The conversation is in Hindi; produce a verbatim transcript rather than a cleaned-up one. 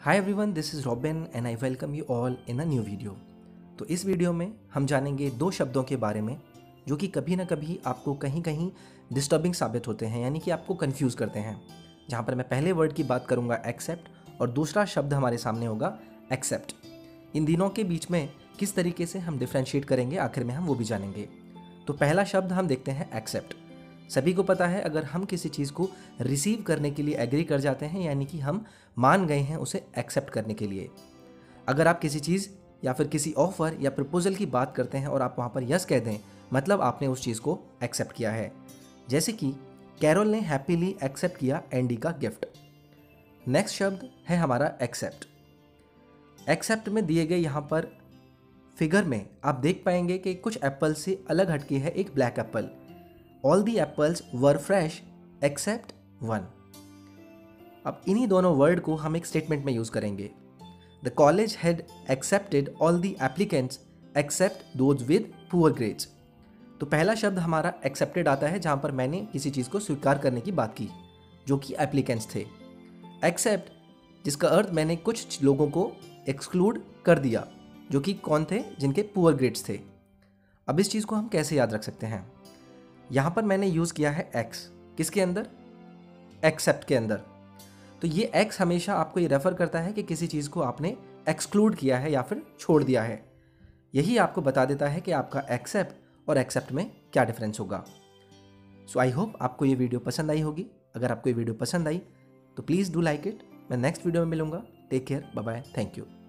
Hi everyone, this is Robin and I welcome you all in a new video. तो इस वीडियो में हम जानेंगे दो शब्दों के बारे में जो कि कभी ना कभी आपको कहीं कहीं डिस्टर्बिंग साबित होते हैं, यानी कि आपको कंफ्यूज करते हैं। जहाँ पर मैं पहले वर्ड की बात करूँगा एक्सेप्ट और दूसरा शब्द हमारे सामने होगा एक्सेप्ट। इन दिनों के बीच में किस तरीके से हम डिफ्रेंशिएट करेंगे आखिर में हम वो भी जानेंगे। तो पहला शब्द हम देखते हैं एक्सेप्ट। सभी को पता है, अगर हम किसी चीज़ को रिसीव करने के लिए एग्री कर जाते हैं, यानी कि हम मान गए हैं उसे एक्सेप्ट करने के लिए। अगर आप किसी चीज़ या फिर किसी ऑफर या प्रपोजल की बात करते हैं और आप वहाँ पर यस कह दें, मतलब आपने उस चीज़ को एक्सेप्ट किया है। जैसे कि कैरोल ने हैप्पीली एक्सेप्ट किया एंडी का गिफ्ट। नेक्स्ट शब्द है हमारा एक्सेप्ट। एक्सेप्ट में दिए गए यहाँ पर फिगर में आप देख पाएंगे कि कुछ एप्पल से अलग हटके है एक black apple. All the apples were fresh except one। अब इन्हीं दोनों वर्ड को हम एक स्टेटमेंट में यूज करेंगे। The college had accepted all the applicants except those with poor grades। तो पहला शब्द हमारा accepted आता है जहां पर मैंने किसी चीज को स्वीकार करने की बात की जो कि applicants थे। Except जिसका अर्थ मैंने कुछ लोगों को एक्सक्लूड कर दिया जो कि कौन थे, जिनके पुअर ग्रेड्स थे। अब इस चीज को हम कैसे याद रख सकते हैं? यहाँ पर मैंने यूज़ किया है एक्स, किसके अंदर? एक्सेप्ट के अंदर। तो ये एक्स हमेशा आपको ये रेफर करता है कि किसी चीज़ को आपने एक्सक्लूड किया है या फिर छोड़ दिया है। यही आपको बता देता है कि आपका एक्सेप्ट और एक्सेप्ट में क्या डिफरेंस होगा। सो आई होप आपको ये वीडियो पसंद आई होगी। अगर आपको ये वीडियो पसंद आई तो प्लीज़ डू लाइक इट। मैं नेक्स्ट वीडियो में मिलूंगा। Take care, bye bye, thank you.